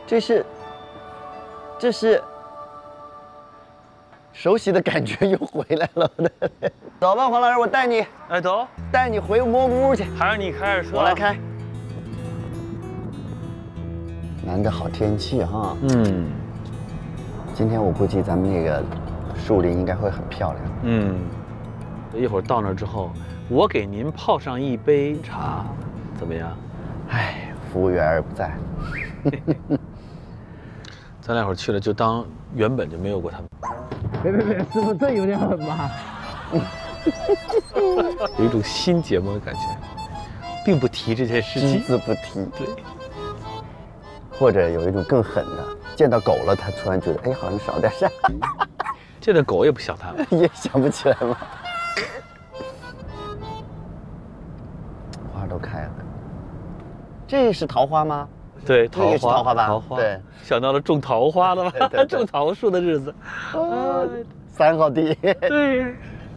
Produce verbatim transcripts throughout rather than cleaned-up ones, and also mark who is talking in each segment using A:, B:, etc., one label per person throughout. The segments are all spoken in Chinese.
A: 这是，这是熟悉的感觉又回来了。走吧，黄老师，我带你，
B: 哎，走，
A: 带你回蘑菇屋去。
B: 还是你开着车，
A: 我来开。难得好天气哈。
B: 嗯，
A: 今天我估计咱们那个树林应该会很漂亮。
B: 嗯，一会儿到那儿之后，我给您泡上一杯茶，怎么样？
A: 哎，服务员不在。
B: 咱俩会儿去了，就当原本就没有过他们。
C: 别别别，师傅这有点狠吧？
B: 有一种新节目的感觉，并不提这件事
A: 只
B: 情，
A: 字不提。
B: 对。
A: 或者有一种更狠的，见到狗了，他突然觉得，哎，好像少点啥。
B: 这个狗也不想他们，
A: 也想不起来吗？花都开了，这是桃花吗？
B: 对，
A: 这个是桃花吧？
B: 桃花，
A: 对，
B: 想到了种桃花了吧？
A: 对对对
B: 种桃树的日子。
A: 哦，三号地。
B: 对。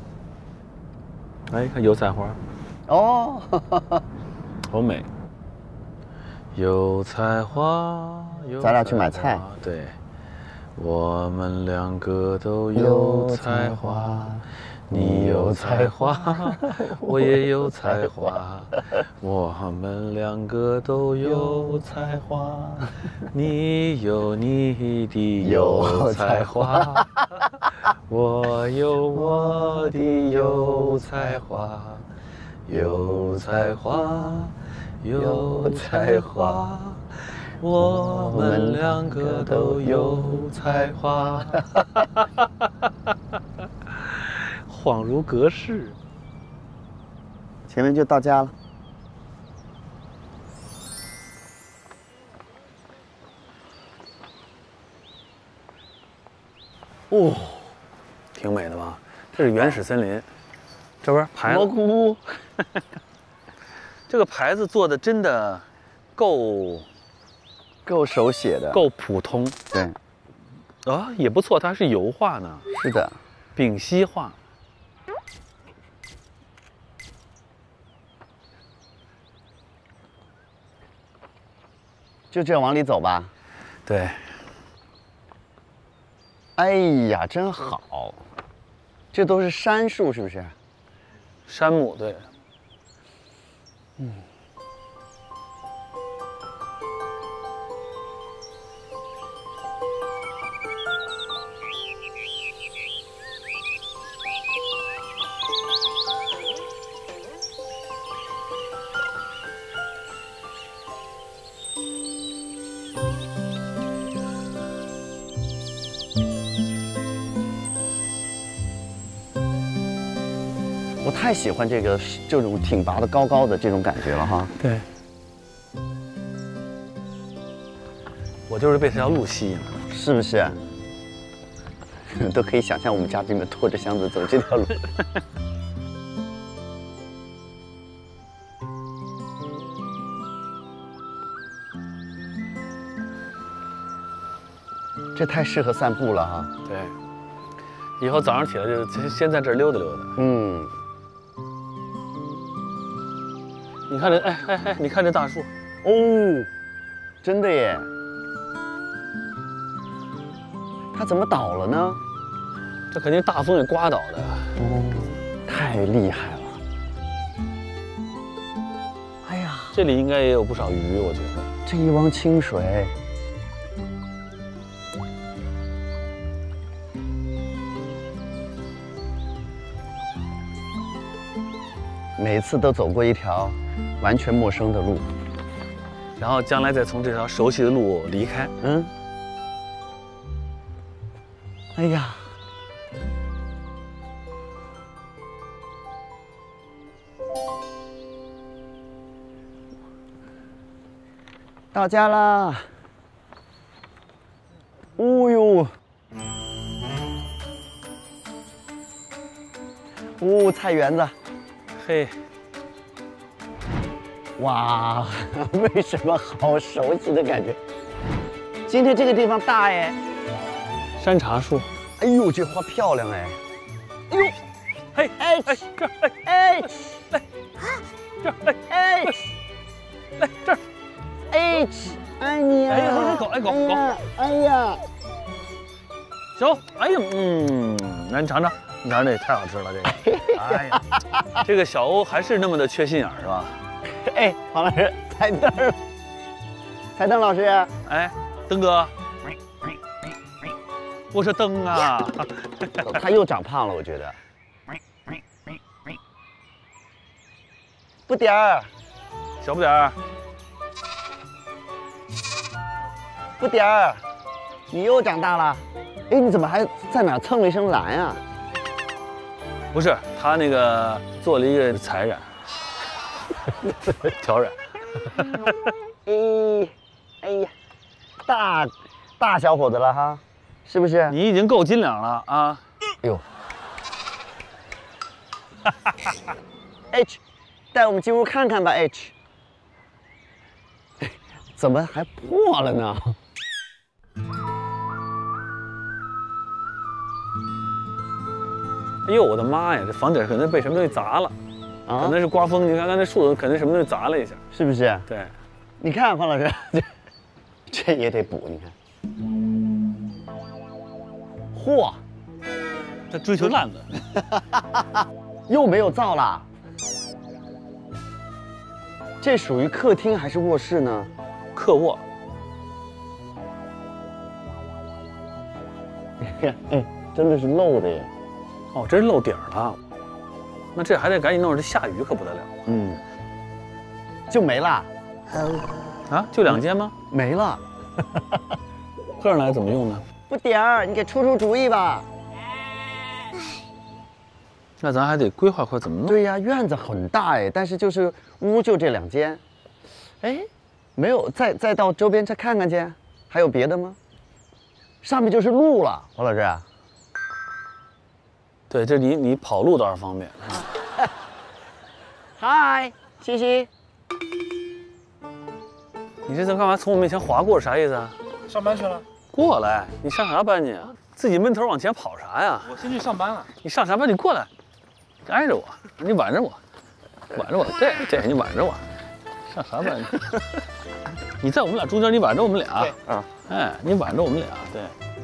B: 哎，看油菜花。
A: 哦，
B: 好美。油菜花，油菜花。
A: 咱俩去买菜。
B: 对，我们两个都有才华。你有才华，我也有才华，我们两个都有才华。你有你的有才华，我有我的有才华，有才华，有才华，我们两个都有才华。恍如隔世，
A: 前面就到家了。
B: 哦，挺美的吧？这是原始森林，这不是牌子？
A: 蘑菇屋，
B: 这个牌子做的真的够
A: 够手写的，
B: 够普通。
A: 对，
B: 啊，也不错，它是油画呢。
A: 是的，
B: 丙烯画。
A: 就这样往里走吧。
B: 对。
A: 哎呀，真好！这都是杉树，是不是？
B: 杉木，对。嗯。
A: 我太喜欢这个这种挺拔的高高的这种感觉了哈。
B: 对。我就是被这条路吸引了，
A: 是不是？都可以想象我们嘉宾们拖着箱子走这条路。这太适合散步了哈。
B: 对。以后早上起来就先在这儿溜达溜达。
A: 嗯。
B: 你看这，哎哎哎，你看这大树，
A: 哦，真的耶！它怎么倒了呢？
B: 这肯定大风给刮倒的。
A: 哦，太厉害了！哎呀，
B: 这里应该也有不少鱼，我觉得。
A: 这一汪清水。每次都走过一条完全陌生的路，
B: 然后将来再从这条熟悉的路离开。
A: 嗯。哎呀，到家啦！哦呦，哦，菜园子。
B: 嘿，
A: 哇，为什么好熟悉的感觉？今天这个地方大哎，
B: 山茶树。
A: 哎呦，这花漂亮哎！哎呦，
B: 嘿，
A: 哎
B: 哎这儿，
A: 哎，
B: 来，这儿，
A: 哎，
B: 来这儿，
A: 哎， 爱你啊！
B: 哎呀，狗，哎狗狗，
A: 哎呀，
B: 行，哎呀，嗯，来你尝尝，你尝尝这也太好吃了，这个，哎呀，这个小欧还是那么的缺心眼儿，是吧？
A: 哎，黄老师，彩灯，彩灯老师，
B: 哎，灯哥，我说灯啊，
A: 他又长胖了，我觉得。不点儿，
B: 小不点儿，
A: 不点儿，你又长大了。哎，你怎么还在哪蹭了一身蓝啊？
B: 不是他那个做了一个彩染，挑染。
A: 哎，哎呀，大大小伙子了哈，是不是？
B: 你已经够斤两了啊！
A: 哎呦，H， 带我们进屋看看吧 ，H。怎么还破了呢？
B: 哎呦，我的妈呀！这房顶可能被什么东西砸了，
A: 啊
B: 可能是刮风。你看刚才树可能什么东西砸了一下。
A: 是不是？
B: 对，
A: 你看黄老师，这这也得补，你看。嚯，
B: 他追求烂的。
A: 又没有造了。这属于客厅还是卧室呢？
B: 客卧。
A: 哎，真的是漏的耶。
B: 哦，真是漏底儿了。那这还得赶紧弄，这下雨可不得了。
A: 嗯，就没了。
B: 啊，就两间吗？
A: 没了。
B: 客人来怎么用呢？
A: 不点儿，你给出出主意吧。
B: 那咱还得规划块怎么弄。
A: 对呀，院子很大哎，但是就是屋就这两间。哎，没有，再再到周边再看看去，还有别的吗？上面就是路了，黄老师。
B: 对，这你你跑路倒是方便。
A: 嗨，西西，
B: 你这次干嘛从我面前划过？啥意思啊？
D: 上班去了。
B: 过来，你上啥班去啊？自己闷头往前跑啥呀？
D: 我先去上班了。
B: 你上啥班？你过来，挨着我，你挽着我，挽着我，对对，你挽着我，上啥班去？你在我们俩中间，你挽着我们俩。
A: 啊，
B: 哎，你挽着我们俩，对。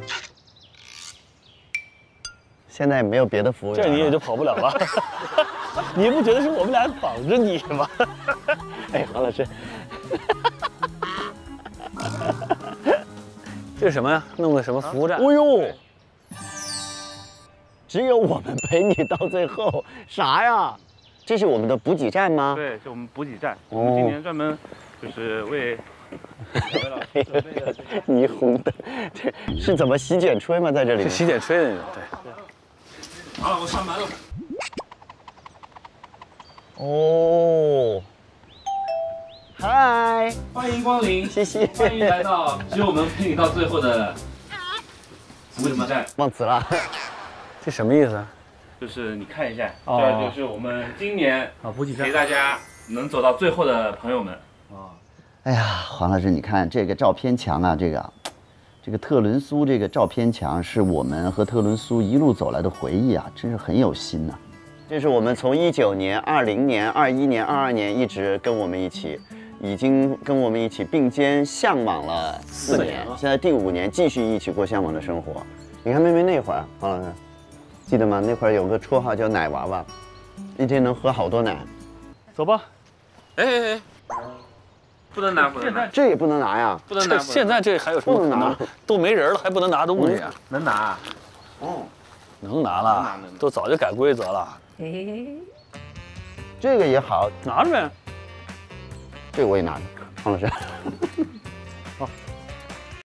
A: 现在也没有别的服务员，
B: 这你也就跑不了了。你不觉得是我们俩绑着你吗？
A: 哎，黄老师，
B: 这是什么呀？弄个什么服务站？
A: 哦呦，只有我们陪你到最后，啥呀？这是我们的补给站吗？
D: 对，是我们补给站。
A: 哦
D: 我们今年专门就是为两位老师准备的这个
A: 霓虹灯，这是怎么洗剪吹吗？在这里
B: 是洗剪吹的那种，对。
D: 好了，我上班了。
A: 哦，嗨，
D: 欢迎光临，
A: 谢谢，
D: 欢迎来到只有我们陪你到最后的补给站。
A: 忘词了。
B: 这什么意思啊？
D: 就是你看一下，
B: 哦
D: 这就是我们今年
B: 啊，补给站
D: 陪。大家能走到最后的朋友们。
A: 哎呀，黄老师，你看这个照片墙啊，这个，这个特伦苏这个照片墙是我们和特伦苏一路走来的回忆啊，真是很有心呐、这是我们从一九年、二零年、二一年、二二年一直跟我们一起，已经跟我们一起并肩向往了四年，
B: 四年了
A: 现在第五年继续一起过向往的生活。你看妹妹那会儿，黄老师记得吗？那会儿有个绰号叫奶娃娃，一天能喝好多奶。
B: 走吧。
D: 哎哎哎，不能拿，不能拿，
A: 这也不能拿呀。
D: 不能拿。
B: 这现在这还有什么可
A: 不能拿
B: 能？都没人了，还不能拿东西啊？
D: 能拿。
A: 哦，
B: 能拿了
D: 能拿能，拿
B: 都早就改规则了。
A: 这个也好，
B: 拿着呗。
A: 这个我也拿着，黄老师。
B: 好。